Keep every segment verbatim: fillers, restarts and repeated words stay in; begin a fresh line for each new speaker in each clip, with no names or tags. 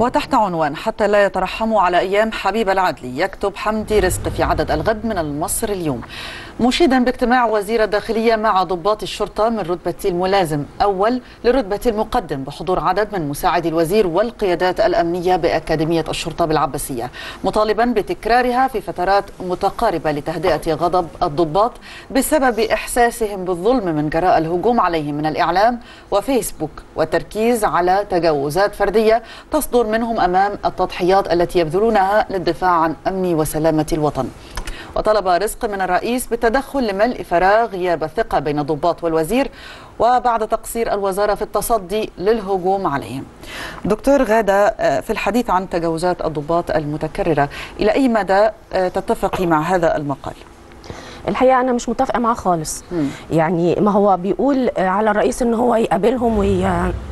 وتحت عنوان حتى لا يترحموا على أيام حبيب العدلي، يكتب حمدي رزق في عدد الغد من المصري اليوم مشيدا باجتماع وزير الداخلية مع ضباط الشرطة من رتبة الملازم أول لرتبة المقدم بحضور عدد من مساعدي الوزير والقيادات الأمنية بأكاديمية الشرطة بالعباسية، مطالبا بتكرارها في فترات متقاربة لتهدئة غضب الضباط بسبب إحساسهم بالظلم من جراء الهجوم عليهم من الإعلام وفيسبوك، والتركيز على تجاوزات فردية تصدر منهم أمام التضحيات التي يبذلونها للدفاع عن أمن وسلامة الوطن. وطلب رزق من الرئيس بالتدخل لملء فراغ غياب الثقة بين الضباط والوزير وبعد تقصير الوزارة في التصدي للهجوم عليهم. دكتور غادة، في الحديث عن تجاوزات الضباط المتكررة، إلى أي مدى تتفقي مع هذا المقال؟
الحقيقة أنا مش متفقة معاه خالص. م. يعني ما هو بيقول على الرئيس إن هو يقابلهم وي...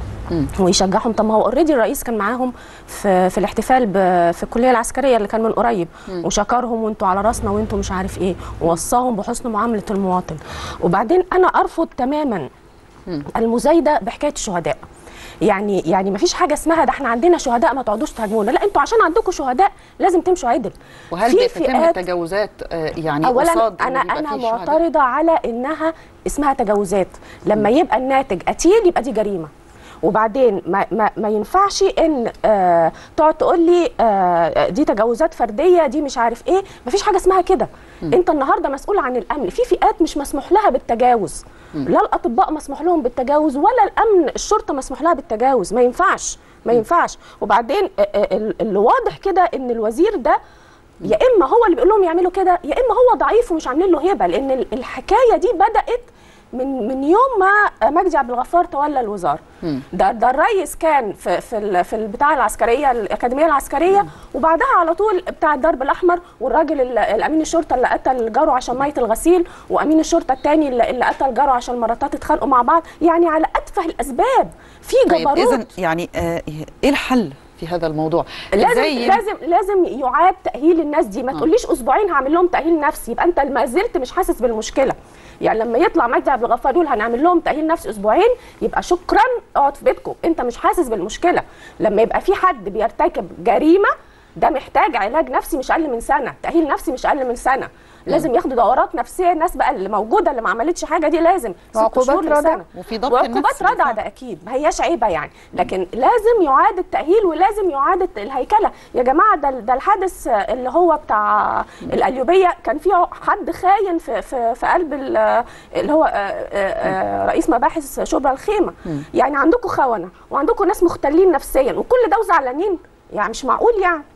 ويشجعهم. طب ما هو اوريدي الرئيس كان معاهم في في الاحتفال في الكليه العسكريه اللي كان من قريب، م. وشكرهم وانتوا على راسنا وانتوا مش عارف ايه، ووصاهم بحسن معامله المواطن. وبعدين انا ارفض تماما م. المزايده بحكايه الشهداء. يعني يعني ما فيش حاجه اسمها ده احنا عندنا شهداء ما تقعدوش تهاجمونا، لا انتوا عشان عندكم شهداء لازم تمشوا عدل.
وهل بيتم التجاوزات يعني
اولا انا انا معترضه على انها اسمها تجاوزات. لما م. يبقى الناتج قتيل يبقى دي جريمه. وبعدين ما, ما, ما ينفعش ان آه تقعد تقول لي آه دي تجاوزات فرديه، دي مش عارف ايه. ما فيش حاجه اسمها كده. م. انت النهارده مسؤول عن الامن، في فئات مش مسموح لها بالتجاوز. م. لا الاطباء مسموح لهم بالتجاوز ولا الامن الشرطه مسموح لها بالتجاوز. ما ينفعش ما ينفعش. وبعدين اللي واضح كده ان الوزير ده يا اما هو اللي بيقول لهم يعملوا كده، يا اما هو ضعيف ومش عاملين له هبه، لان الحكايه دي بدات من من يوم ما مجدي عبد الغفار تولى الوزاره. ده ده الرئيس كان في في في البتاع العسكريه الاكاديميه العسكريه، وبعدها على طول بتاع الدرب الاحمر، والراجل الامين الشرطه اللي قتل جاره عشان ميه الغسيل، وامين الشرطه الثاني اللي, اللي قتل جاره عشان مراتات اتخانقوا مع بعض، يعني على اتفه الاسباب في جبروت.
طيب اذا يعني آه ايه الحل في هذا الموضوع؟
لازم لازم لازم يعاد تاهيل الناس دي. ما تقوليش اسبوعين هعمل لهم تاهيل نفسي، يبقى انت ما زلت مش حاسس بالمشكله. يعني لما يطلع مجدي عبد الغفار يقول هنعمل لهم تاهيل نفسي اسبوعين، يبقى شكرا اقعد في بيتكم، انت مش حاسس بالمشكله. لما يبقى في حد بيرتكب جريمه ده محتاج علاج نفسي مش اقل من سنه، تاهيل نفسي مش اقل من سنه، لازم ياخدوا دورات نفسيه. الناس بقى اللي موجوده اللي ما عملتش حاجه دي لازم
عقوبات ردع، وفي ضبط
وعقوبات ردع ده اكيد ما هياش عيبه يعني، لكن لازم يعاد التاهيل ولازم يعاد الهيكله. يا جماعه ده ده الحادث اللي هو بتاع القليوبيه كان فيه حد خاين في في, في قلب اللي هو رئيس مباحث شبرا الخيمه. يعني عندكم خونه وعندكم ناس مختلين نفسيا وكل ده وزعلانين، يعني مش معقول يعني.